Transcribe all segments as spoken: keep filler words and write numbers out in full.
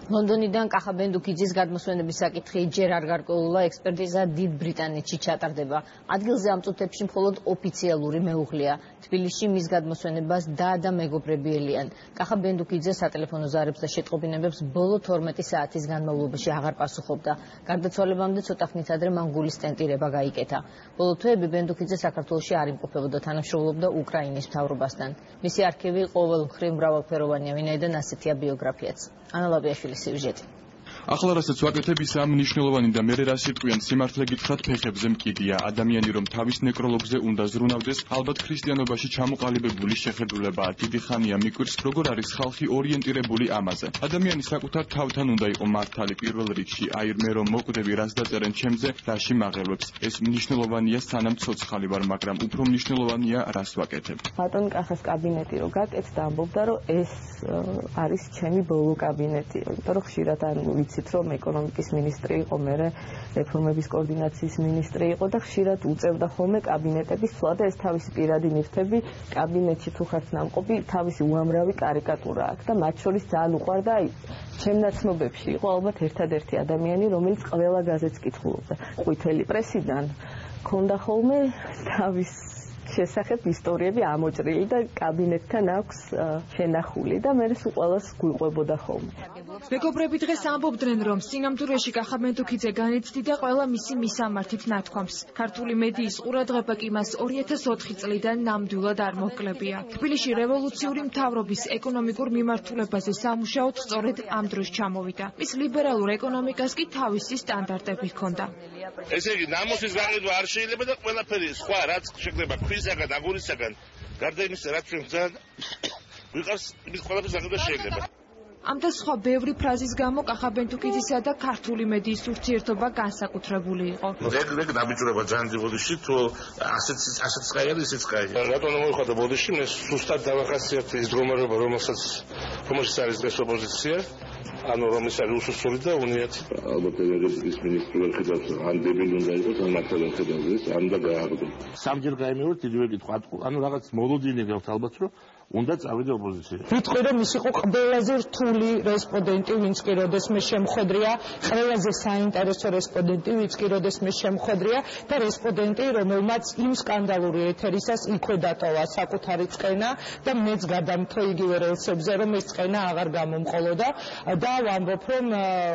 ლონდონიდან კახა ბენდუქიძის გადმოსვენების საკითხი ჯერ არ გარკვეულა, ექსპერტიზა დიდ ბრიტანეთში ჩატარდება. ადგილზე ამ წუთებში მხოლოდ ოფიციალური მეუღლეა. თბილისში მის გადმოსვენებას და და მეგობრები ელიან. კახა ბენდუქიძე სატელეფონო ზარებს და შეტყობინებებს ბოლო თორმეტი საათის განმავლობაში აღარ პასუხობდა. გარდაცვალებამდე ცოტა ხნით ადრე მან გულის სტენტირება გაიკეთა. ბოლო თვეები ბენდუქიძე საქართველოში არ იმყოფებოდა, თანამშრომლობდა უკრაინის მთავრობასთან. მისი არქივი ყოველ მხრივ მრავალფეროვანია, ვინაიდან ასეთია ბიოგრაფიაც. ანა ლაბიაშვილის სიუჟეტი. ახლა რასაც ვაკეთებ ის ამ მნიშვნელოვანი და მერე რა სიტყვიან სიმართლე გითხრათ ფეხებზე მკიდია. ადამიანი რომ თავის ნეკროლოგზე უნდა ზრუნავდეს, ალბათ ქრისტიანობაში ჩამოყალიბებული შეხედულებაა. დიდი ხანია მიკვირს, როგორ არის ხალხი ორიენტირებული ამაზე. ადამიანი საკუთარ თავთან უნდა იყო მართალი პირველ რიგში. აი მე რომ მოკვდები რას დაწერენ ჩემზე, რაში მაღელვებს. ეს მნიშვნელოვანია სანამ ცოცხალი ვარ, მაგრამ უფრო მნიშვნელოვანია რას ვაკეთებ. ბატონ კახას კაბინეტი რო გაკეთდა, ამბობდა რომ ეს არის ჩემი ბოლო კაბინეტი, იმიტომ რომ ხშირად არ ვიცით რომ ეკონომიკის მინისტრი იყო, მერე რეფორმების კოორდინაციის მინისტრი იყო და ხშირად უწევდა ხოლმე კაბინეტების ცვლა და ეს თავისი პირადი ნივთები კაბინეტში თუ ხართ ნამყოფი, თავისი უამრავი კარიკატურა აქვს და მათ შორის ძალიან უყვარდა, აი ჩემ ნაცნობებში იყო ალბათ ერთადერთი ადამიანი, რომელიც ყველა გაზეთს კითხულობდა. ყვითელი პრესიდან ქონდა ხოლმე თავის შესახებ ისტორიები ამოჭრილი და კაბინეტთან აქვს შენახული და მე სულ ყველას გვიყვებოდა ხოლმე. მეგობრები დღეს ამბობდნენ, რომ სინამდვილეში კახა ბენდუქიძე განიცდიდა და ყველა მისი მისამართით ნათქვამს. ქართული მედიის ყურადღება კი მას ორი ათას ოთხი წლიდან ნამდვილად არ მოუკლებია. თბილისში რევოლუციური მთავრობის ეკონომიკურ მიმართულებაზე სამუშაოდ სწორედ ამ დროს ჩამოვიდა. მის ლიბერალურ ეკონომიკას კი თავისი სტანდარტები ჰქონდა. ესე იგი, ნამოსის გაყიდვა არ შეიძლება და ყველაფერი სხვა რაც შექმნება ქვისაგან, აგურისაგან, გარდა იმისა, რაც ჩვენ ძალიან ვიყავს, იმის ყველაფერს გაყიდვა შეიძლება. ამ და სხვა ბევრი ფრაზის გამო კახა ბენდუქიძისა და ქართული მედიის ურთიერთობა განსაკუთრებული იყო. ეგ ეგ დაბიჭრება ძალიან ბოდიში, თუ ასეც ასეც ხაია და ისეც ხაია. რატომ მოიხადა ბოდიში? მე სუსტად დავახასიათე ის მდგომარეობა, რომელსაც რომელსაც არის ეს ოპოზიცია. ანუ რომელიც არის უსუსული და უნიათი. ალბათ ენერგეტიკის მინისტრი ვერ ხედავს, ან დებილი უნდა იყოს, ან მართლა ხედავს ეს, ან და გააღდება. სამჯერ გაიმეორეთ იდივე კითხვა. ანუ რაღაც მოლოდინი გაქვთ ალბათ, რომ უნდა წავიდე ოპოზიცია. ვიტყვი რომ ის იყო ყველაზე რთული რესპონდენტი, ვინც კი როდესმე შემხვედრია, ყველაზე საინტერესო რესპონდენტი, ვინც კი როდესმე შემხვედრია და რესპონდენტი, რომელმაც იმ სკანდალური ეთერისას იქვე დატოვა საკუთარი წყენა და მეც გადამთო იგივე რელსებზე, რომ ეს წყენა აღარ გამომყოლოდა და ვამბობ რომ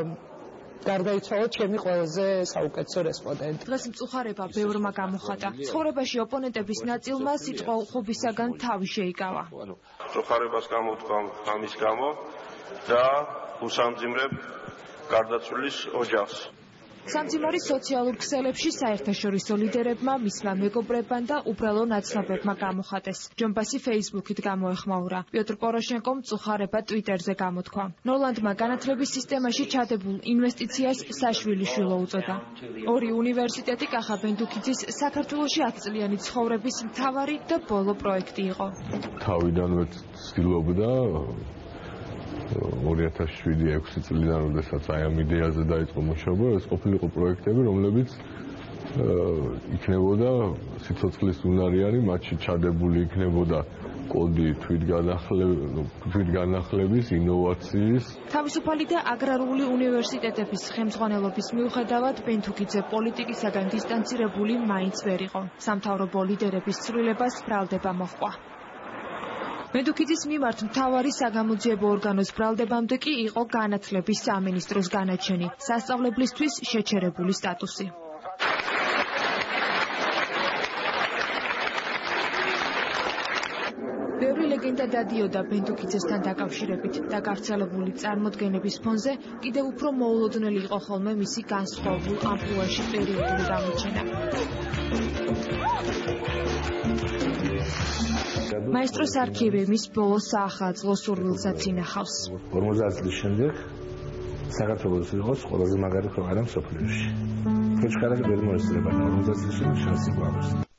გარდაიცვალა ჩემი ყველაზე საუკეთესო რესპონდენტი. დღეს მწუხარება ბევრმა გამოხატა. ცხოვრებაში ოპონენტების ნაწილმა სიტყვა უხობისაგან თავი შეიკავა. მწუხარებას გამოვთქვა ამის გამო და უსამძიმრებ გარდაცვლილის ოჯახს. სამძიმარის სოციალურ ქსელებში საერთაშორისო ლიდერებმა, მისმა მეგობრებმა და უბრალო ნაცნობებმა გამოხატეს. ჯონბასი ფეისბუქით გამოეხმაურა. პიოტრ პოროშენკომ მწუხარება ტვიტერზე გამოთქვა. ნოლანდმა განათლების სისტემაში ჩადებულ ინვესტიციას საშვილიშვილო უწოდა. ორი უნივერსიტეტი კახა ბენდუქიძის საქართველოში ათწლიანი ცხოვრების მთავარი და ბოლო პროექტი იყო. თავიდანვე ცდილობდა ორი ათას შვიდი ექვსი წლიდან, როდესაც აი ამ იდეაზე დაიწყო მუშაობა, ეს ყოფილიყო პროექტები, რომლებიც იქნებოდა სიცოცხლის უნარიანი, მათში ჩადებული იქნებოდა კოდი თვითგანახლების, ინოვაციის. თავისუფალი და აგრარული უნივერსიტეტების ხელმძღვანელობის მიუხედავად, ბენდუქიძე პოლიტიკისაგან დისტანცირებული მაინც ვერ იყო. სამთავრობო ლიდერების ცვლილებას ბრალდება მოჰყვა. ბენდუქიძის მიმართ მთავარი საგამოძიებო ორგანოს ბრალდებამდე კი იყო განათლების სამინისტროს განაჩენი, სასწავლებლისთვის შეჩერებული სტატუსი. ბევრი ლეგენდა დადიოდა ბენდუქიძესთან დაკავშირებით და გავრცელებული წარმოდგენების ფონზე კიდევ უფრო მოულოდნელი იყო ხოლმე მისი განსხვავებულ ამპლუაში პერიოდული გამოჩენა. მაესტროს არქივი მის ბოლო საახალწლო სურვილსაც ინახავს. ორმოცდაათ წლის შემდეგ საქართველოს იყოს ყველაზე მაგარი ქვეყანა მსოფლიოში. ხოჭქარაკი ვერ მოესწრება ორმოცდაათ წლის შემდეგ შანსი გვაქვს.